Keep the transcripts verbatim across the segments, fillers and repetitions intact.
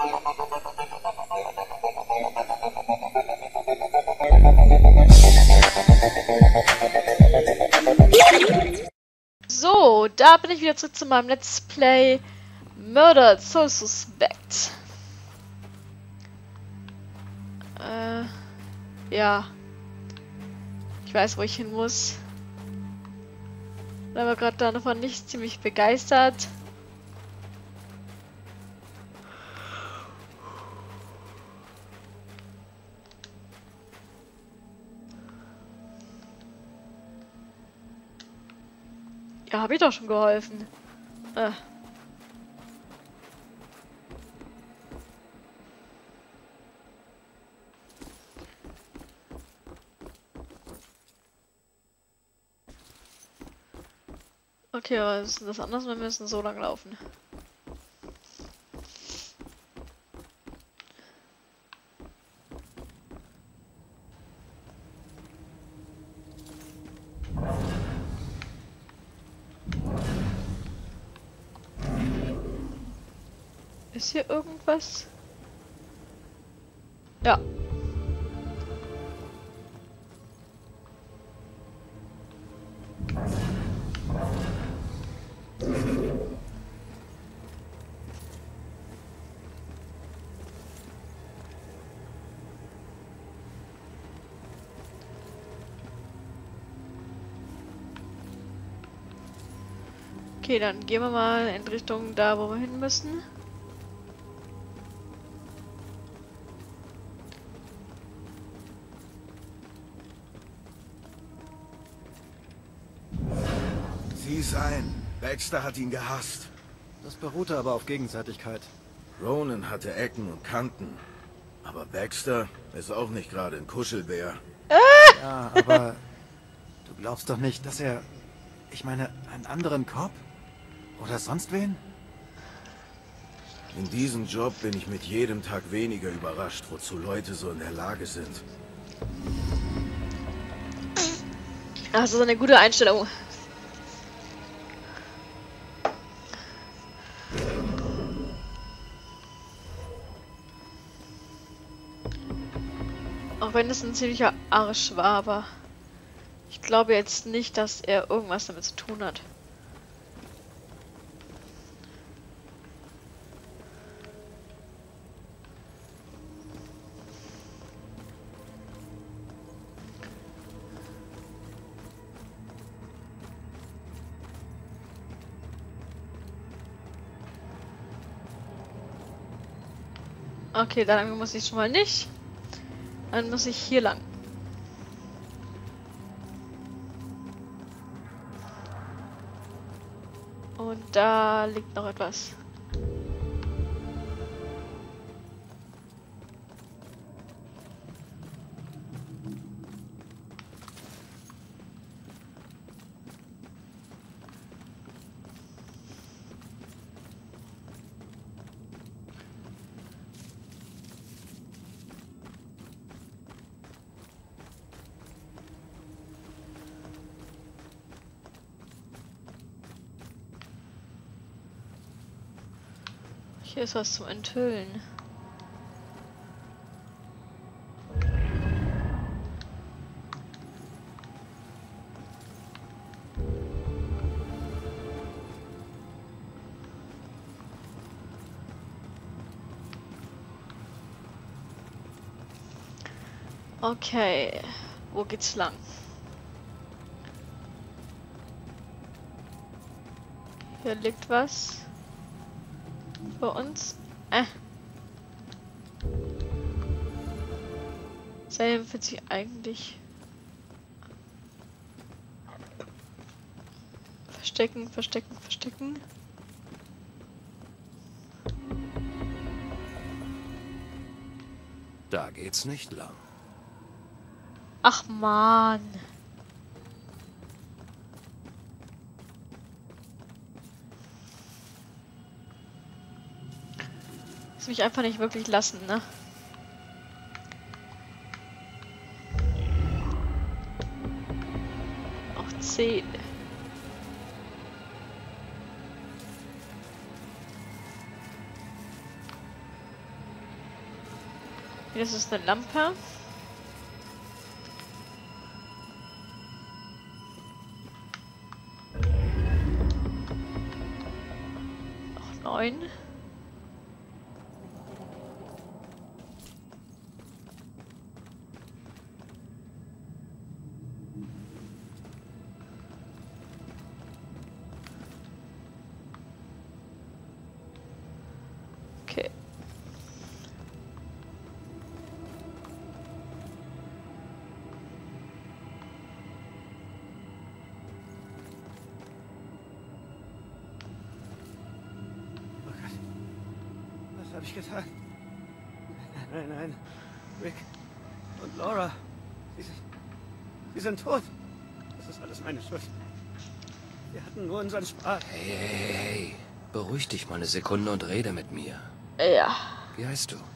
So, da bin ich wieder zurück zu meinem Let's Play Murder Soul Suspect. Äh, ja. Ich weiß, wo ich hin muss. Bin aber gerade davon nicht ziemlich begeistert. Ja, habe ich doch schon geholfen. Äh. Okay, was ist denn das anders? Wir müssen so lang laufen. Ist hier irgendwas? Ja. Okay, dann gehen wir mal in Richtung da, wo wir hin müssen. Sieh's ein. Baxter hat ihn gehasst. Das beruhte aber auf Gegenseitigkeit. Ronan hatte Ecken und Kanten. Aber Baxter ist auch nicht gerade ein Kuschelbär. Ja, aber du glaubst doch nicht, dass er... Ich meine, einen anderen Cop? Oder sonst wen? In diesem Job bin ich mit jedem Tag weniger überrascht, wozu Leute so in der Lage sind. Ach, das ist eine gute Einstellung. Auch wenn es ein ziemlicher Arsch war, aber ich glaube jetzt nicht, dass er irgendwas damit zu tun hat. Okay, dann muss ich schon mal nicht. Dann muss ich hier lang. Und da liegt noch etwas. Hier ist was zum Enthüllen. Okay, wo geht's lang? Hier liegt was. Für uns. Äh. Sam wird sich eigentlich verstecken, verstecken, verstecken. Da geht's nicht lang. Ach man. Mich einfach nicht wirklich lassen, ne? Auch zehn. Das ist eine Lampe. Noch neun. Okay. Was habe ich getan? Nein, nein. Rick und Laura. Sie sind, sie sind tot. Das ist alles meine Schuld. Wir hatten nur unseren Spaß. Hey, hey, hey, hey. Beruhig dich mal eine Sekunde und rede mit mir. Ja. Wie heißt du?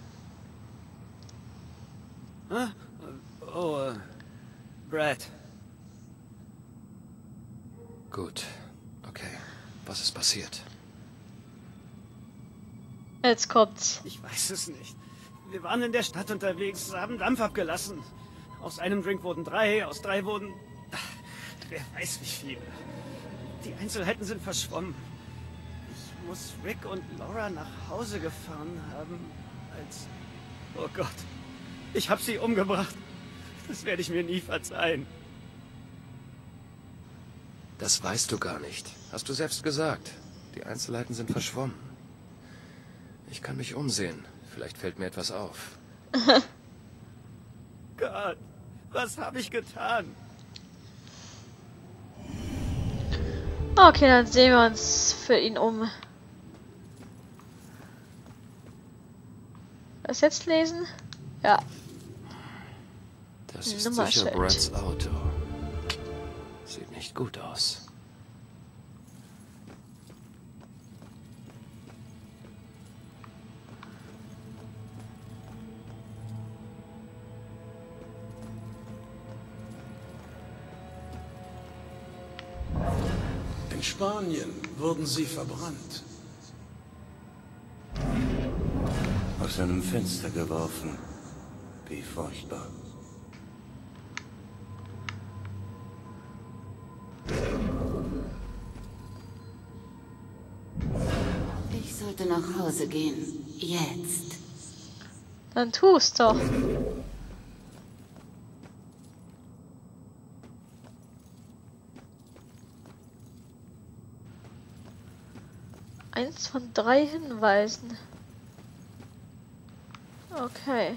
Huh? Oh, äh, Brad. Gut. Okay. Was ist passiert? Jetzt kommt's. Ich weiß es nicht. Wir waren in der Stadt unterwegs, haben Dampf abgelassen. Aus einem Drink wurden drei, aus drei wurden... Wer weiß wie viele. Die Einzelheiten sind verschwommen. Ich muss Rick und Laura nach Hause gefahren haben, als... Oh Gott. Ich habe sie umgebracht. Das werde ich mir nie verzeihen. Das weißt du gar nicht. Hast du selbst gesagt. Die Einzelheiten sind verschwommen. Ich kann mich umsehen. Vielleicht fällt mir etwas auf. Gott, was habe ich getan? Okay, dann sehen wir uns für ihn um. Das jetzt lesen? Ja. Das ist Nummerschild. sicher Brads Auto. Sieht nicht gut aus. In Spanien wurden sie verbrannt. Aus einem Fenster geworfen. Wie furchtbar. Ich sollte nach Hause gehen. Jetzt. Dann tu's doch. Eins von drei Hinweisen. Okay.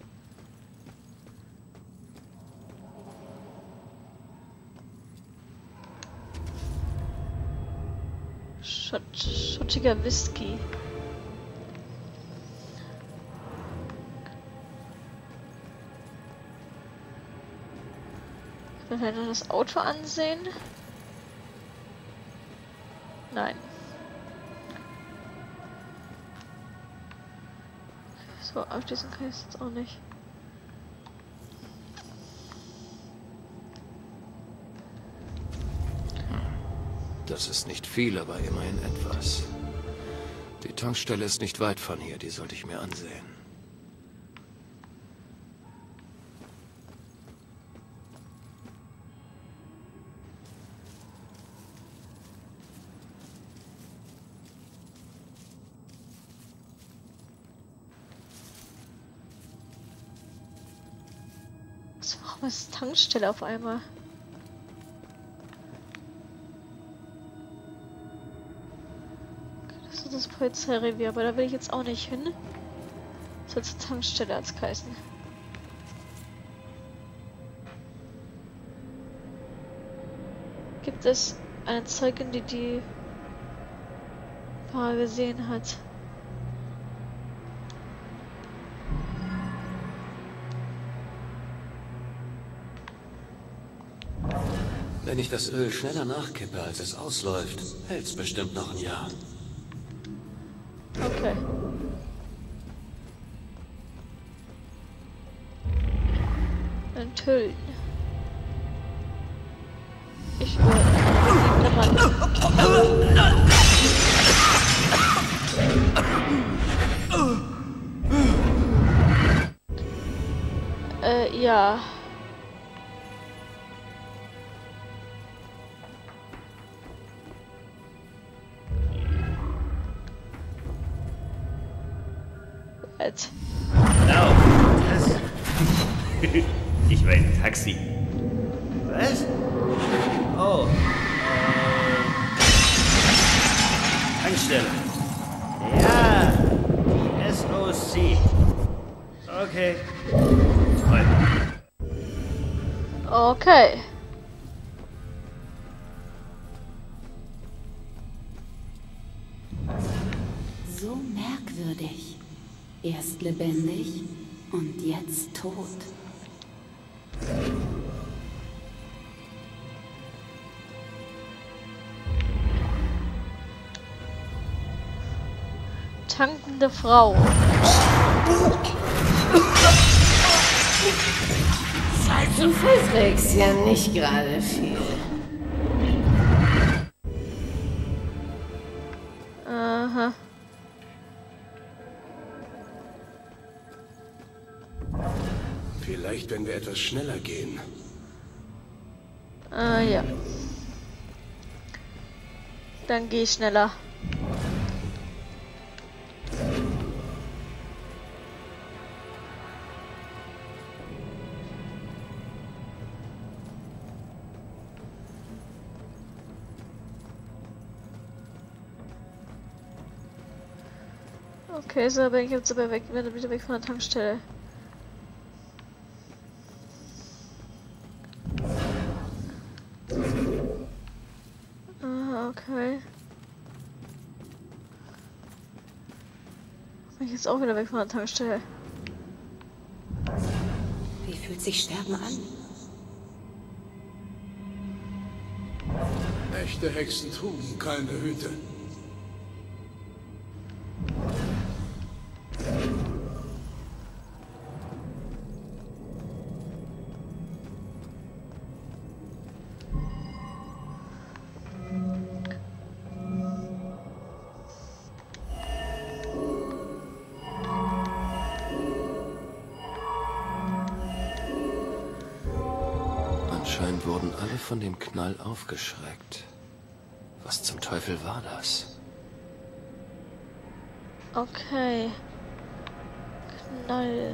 Schott, schottiger Whisky. Ich will das Auto ansehen. Nein. So, abschließen kann ich es jetzt auch nicht. Das ist nicht viel, aber immerhin etwas. Die Tankstelle ist nicht weit von hier, die sollte ich mir ansehen. Warum ist Tankstelle auf einmal? Okay, das ist das Polizeirevier, aber da will ich jetzt auch nicht hin. Das soll zur Tankstelle als heißen. Gibt es eine Zeugin, die die Fahrer gesehen hat? Wenn ich das Öl schneller nachkippe, als es ausläuft, hält's bestimmt noch ein Jahr. Okay. Enthüllen. Ich will Äh, ja. Jetzt. Genau, das. Ich will ein Taxi. Was? Oh. Äh. Tankstelle. Ja, die S O C. Okay. Toll. Okay. So merkwürdig. Erst lebendig und jetzt tot. Tankende Frau. Zufall trägst ja nicht gerade viel. Aha. Vielleicht, wenn wir etwas schneller gehen. Ah, ja. Dann geh ich schneller. Okay, so bin ich jetzt aber weg, wieder weg von der Tankstelle. Ah, okay. Bin ich jetzt auch wieder weg von der Tankstelle. Wie fühlt sich Sterben an? Echte Hexen trugen keine Hüte. Anscheinend wurden alle von dem Knall aufgeschreckt. Was zum Teufel war das? Okay. Knall.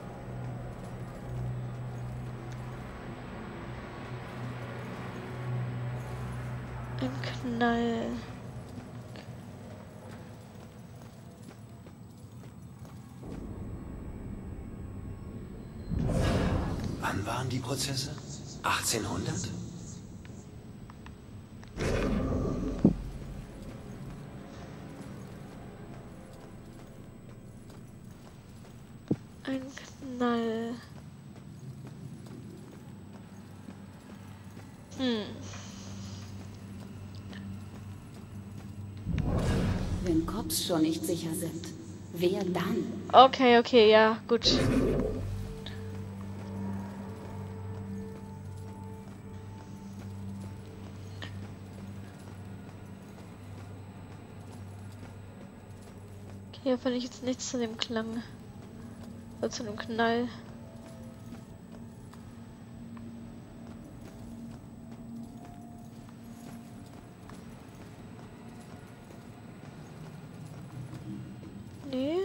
Ein Knall. Wann waren die Prozesse? achtzehnhundert? Ein Knall. Hm. Wenn Cops schon nicht sicher sind, wer dann? Okay, okay, ja, gut. Hier finde ich jetzt nichts zu dem Klang. Oder zu dem Knall. Nee.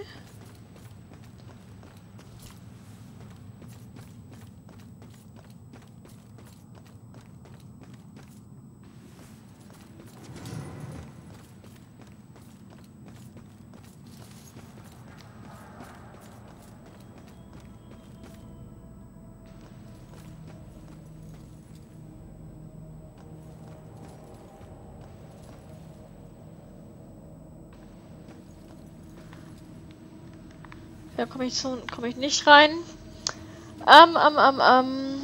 Da komme ich so, komme ich nicht rein. Ähm, ähm, ähm, ähm.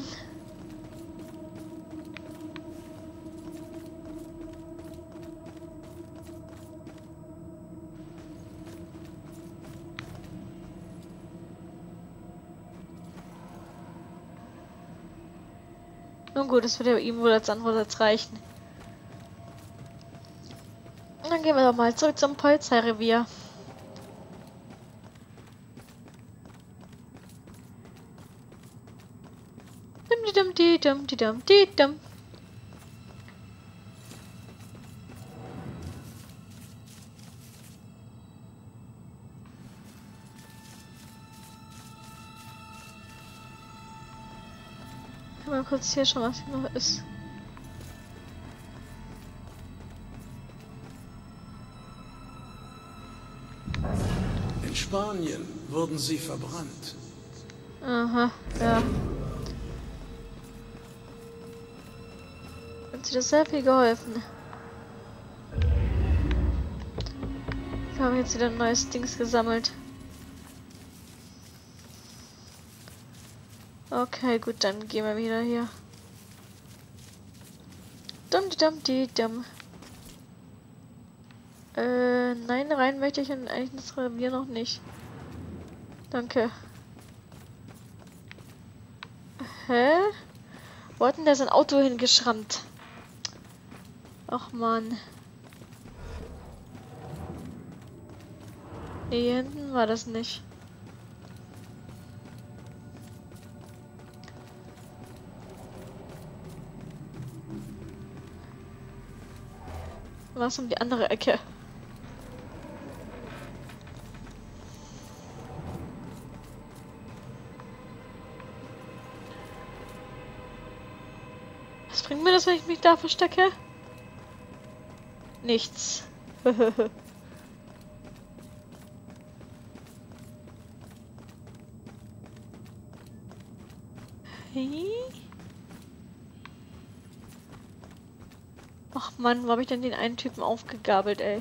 Nun gut, das wird ja ihm wohl als Antwort jetzt reichen. Und dann gehen wir doch mal zurück zum Polizeirevier. Dum, di dum, di dum, di dum, di dum. Mal kurz hier schon, was hier noch ist. In Spanien wurden sie verbrannt. Aha, ja. Hat sie das sehr viel geholfen. Wir haben jetzt wieder ein neues Dings gesammelt. Okay, gut, dann gehen wir wieder hier. Dum di dum di dum. Äh, nein, rein möchte ich in eigentlich das Revier noch nicht. Danke. Hä? Wo hat denn der sein Auto hingeschrammt? Ach man. Nee, hier hinten war das nicht. Was um die andere Ecke? Was bringt mir das, wenn ich mich da verstecke? Nichts. Hey? Ach Mann, wo habe ich denn den einen Typen aufgegabelt, ey?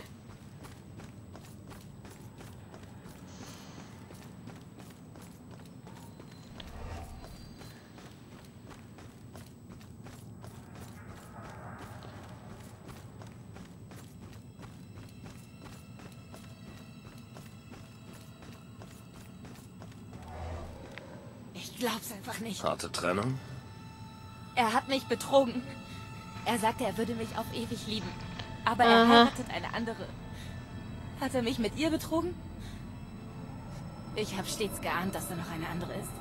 Ich glaub's einfach nicht. Harte Trennung? Er hat mich betrogen. Er sagte, er würde mich auf ewig lieben. Aber er Aha. heiratet eine andere. Hat er mich mit ihr betrogen? Ich habe stets geahnt, dass da noch eine andere ist.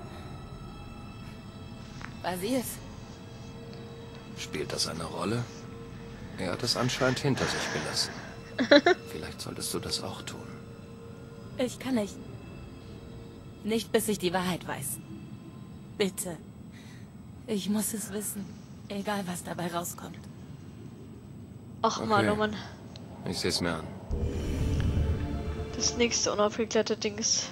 War sie es? Spielt das eine Rolle? Er hat es anscheinend hinter sich gelassen. Vielleicht solltest du das auch tun. Ich kann nicht. Nicht, bis ich die Wahrheit weiß. Bitte. Ich muss es wissen. Egal, was dabei rauskommt. Ach Okay. Mann, oh Mann. Ich seh's mir an. Das nächste unaufgeklärte Dings.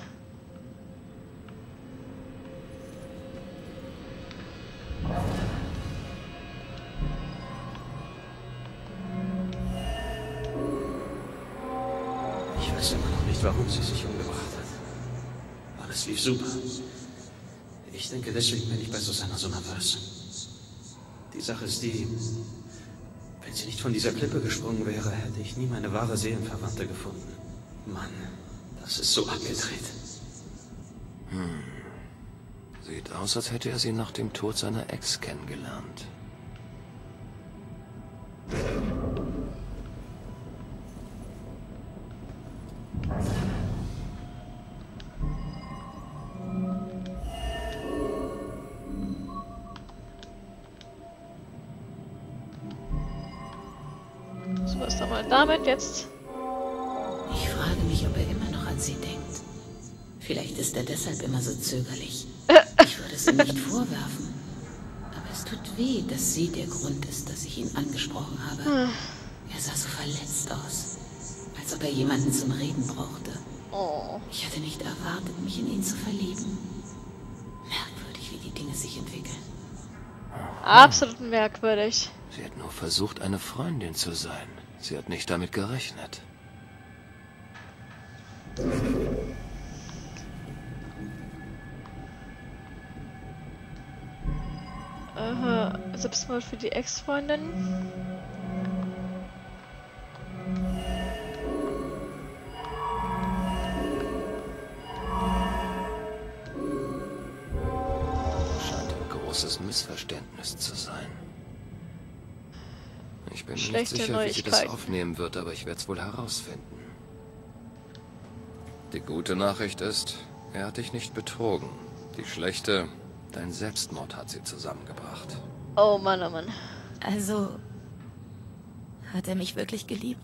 Ich weiß immer noch nicht, warum sie sich umgebracht hat. Alles lief super. Ich denke, deswegen bin ich bei Susanna so nervös. Die Sache ist die, wenn sie nicht von dieser Klippe gesprungen wäre, hätte ich nie meine wahre Seelenverwandte gefunden. Mann, das ist so abgedreht. Hm. Sieht aus, als hätte er sie nach dem Tod seiner Ex kennengelernt. So, was dann mal damit jetzt? Ich frage mich, ob er immer noch an sie denkt. Vielleicht ist er deshalb immer so zögerlich. Ich würde es ihm nicht vorwerfen. Aber es tut weh, dass sie der Grund ist, dass ich ihn angesprochen habe. Er sah so verletzt aus. Als ob er jemanden zum Reden brauchte. Oh. Ich hatte nicht erwartet, mich in ihn zu verlieben. Merkwürdig, wie die Dinge sich entwickeln. Absolut merkwürdig. Sie hat nur versucht, eine Freundin zu sein. Sie hat nicht damit gerechnet. Aha, Selbstmord für die Ex-Freundin. Scheint ein großes Missverständnis zu sein. Ich bin mir nicht Schlechte sicher, wie sie das Neuigkeiten. aufnehmen wird, aber ich werde es wohl herausfinden. Die gute Nachricht ist, er hat dich nicht betrogen. Die schlechte, Dein Selbstmord hat sie zusammengebracht. Oh Mann, oh Mann. Also, hat er mich wirklich geliebt?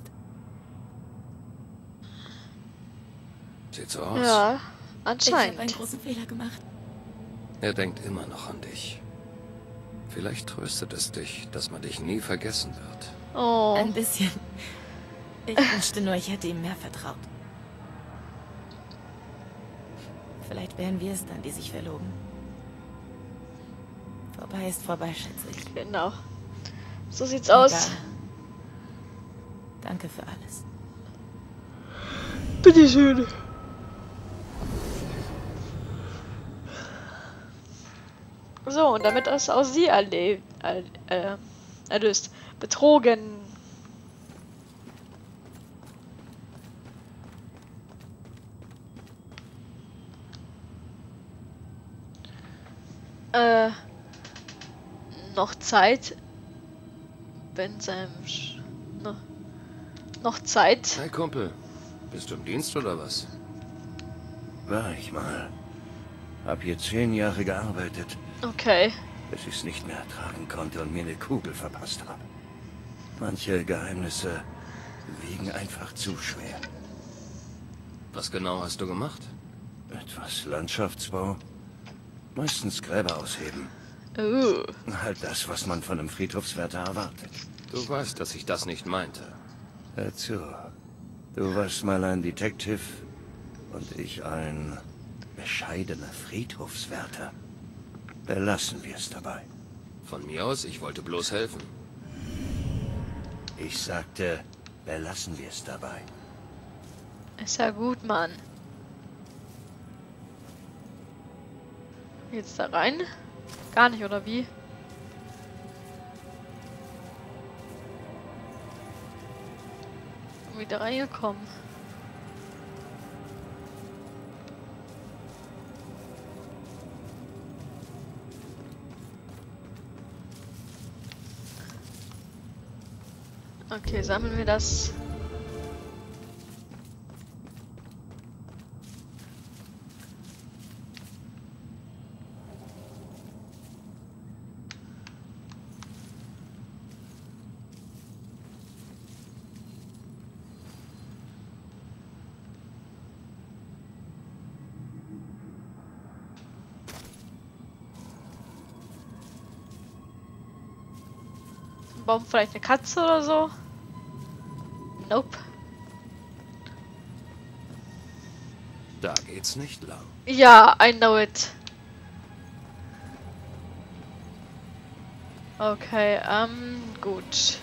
Sieht so aus. Ja, Ich habe anscheinend. einen großen Fehler gemacht. Er denkt immer noch an dich. Vielleicht tröstet es dich, dass man dich nie vergessen wird. Oh. Ein bisschen. Ich wünschte nur, ich hätte ihm mehr vertraut. Vielleicht wären wir es dann, die sich verloben. Vorbei ist vorbei, schätze ich. Genau. So sieht's aus. Egal. Danke für alles. Bitteschön. So, und damit ist auch sie erlebt, äh, äh, erlöst. Betrogen. Äh, noch Zeit. Wenn seinem Sch no, noch Zeit. Hey Kumpel, bist du im Dienst oder was? War ich mal. Hab hier zehn Jahre gearbeitet, Okay. bis ich es nicht mehr ertragen konnte und mir eine Kugel verpasst habe. Manche Geheimnisse wiegen einfach zu schwer. Was genau hast du gemacht? Etwas Landschaftsbau. Meistens Gräber ausheben. Uh. Halt das, was man von einem Friedhofswärter erwartet. Du weißt, dass ich das nicht meinte. Hör zu. Du warst mal ein Detective und ich ein bescheidener Friedhofswärter. Belassen wir es dabei. Von mir aus, ich wollte bloß helfen. Ich sagte, belassen wir es dabei. Ist ja gut, Mann. Jetzt da rein? Gar nicht, oder wie? Wieder reingekommen. Okay, sammeln wir das. Baum vielleicht eine Katze oder so? Nope. Da geht's nicht lang. Ja, I know it. Okay, ähm, gut.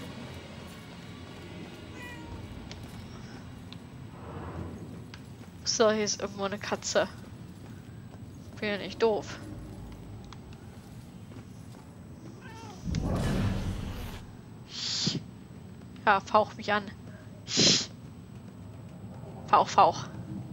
So, hier ist irgendwo eine Katze. Bin ja nicht doof. Ja, fauch mich an. Fauch, fauch.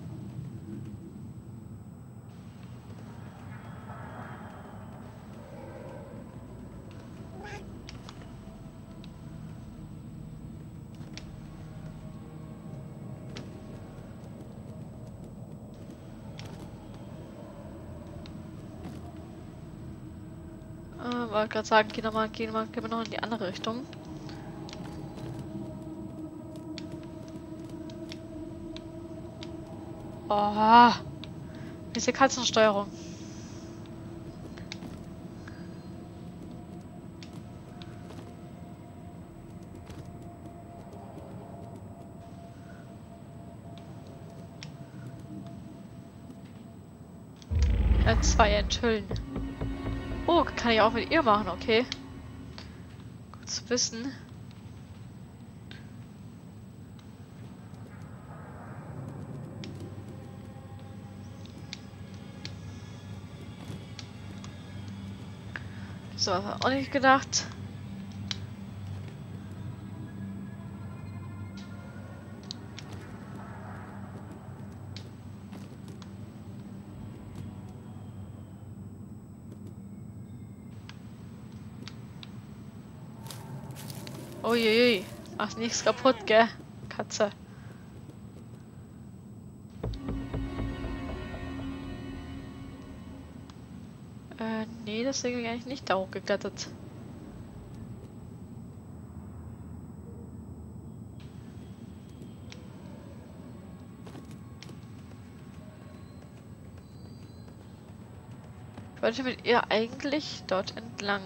Äh, wollte gerade sagen, gehen wir mal, gehen wir mal, gehen wir noch in die andere Richtung. Oh, diese Katzensteuerung. Ja, zwei enthüllen. Oh, kann ich auch mit ihr machen, okay. Gut zu wissen. So, auch nicht gedacht. Uiuiui. Ach, nichts kaputt, gell? Katze. Äh, nee, deswegen bin ich eigentlich nicht da hochgeklettert. Ich wollte mit ihr eigentlich dort entlang.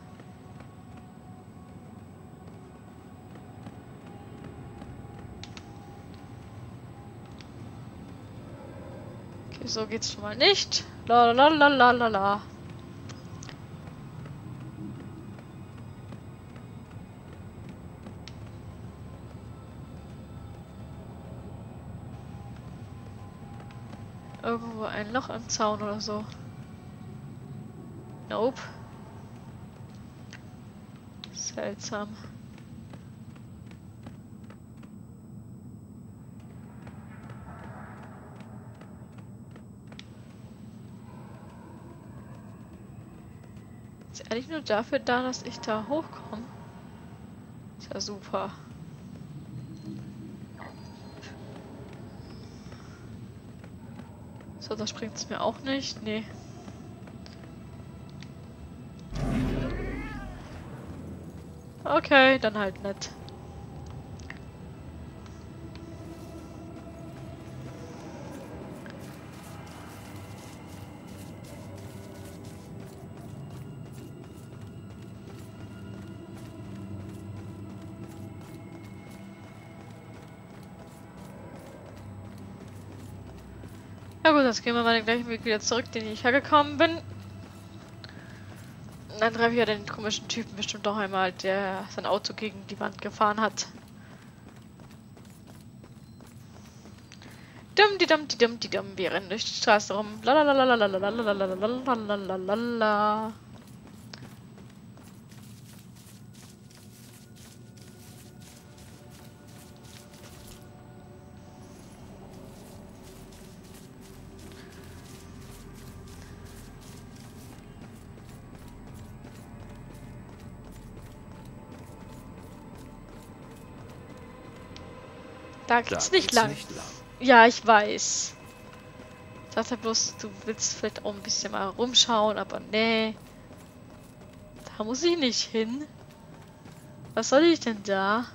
Okay, so geht's schon mal nicht. La la la la la la. Irgendwo ein Loch im Zaun oder so. Nope. Seltsam. Ist eigentlich nur dafür da, dass ich da hochkomme. Ist ja super. So, da springt es mir auch nicht. Nee. Okay, dann halt nicht. Ja gut, jetzt gehen wir mal den gleichen Weg wieder zurück, den ich hergekommen bin. Und dann treffe ich ja den komischen Typen bestimmt doch einmal, der sein Auto gegen die Wand gefahren hat. Dumm, die dumm, die dumm, die dumm. Wir rennen durch die Straße rum. Lalalalalalalalalalalalala. Da geht's Da nicht geht's lang. nicht lang. Ja, ich weiß. Ich dachte bloß, du willst vielleicht auch ein bisschen mal rumschauen, aber nee. Da muss ich nicht hin. Was soll ich denn da?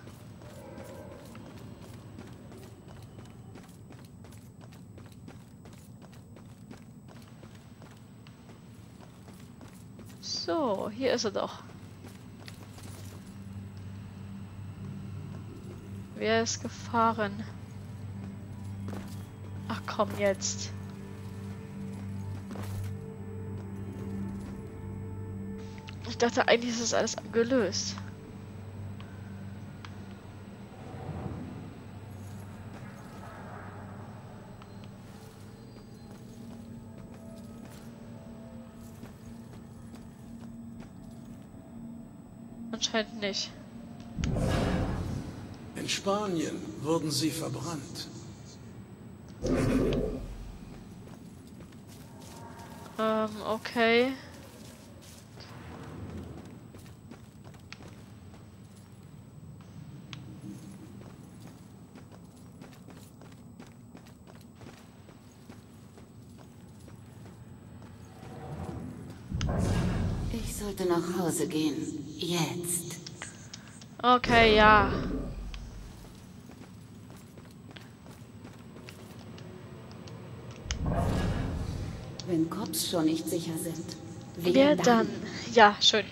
So, hier ist er doch. Wer ist gefahren? Ach komm jetzt. Ich dachte eigentlich ist das alles gelöst. Anscheinend nicht. In Spanien wurden sie verbrannt. Ähm, okay. Ich sollte nach Hause gehen. Jetzt. Okay, ja. Wenn Cops schon nicht sicher sind. Wer dann? Ja, schön.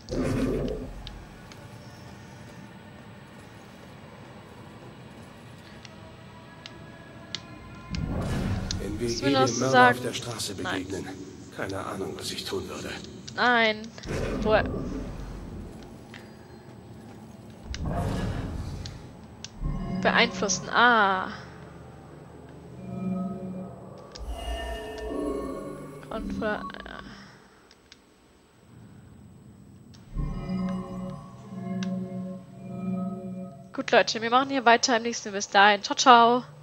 Wenn Was wir will jedem das Mörder sagen? auf der Straße begegnen. Keine Ahnung, was ich tun würde. Nein. Wo? Beeinflussen. Ah. Kontra. Gut, Leute, wir machen hier weiter im nächsten. Bis dahin. Ciao, ciao.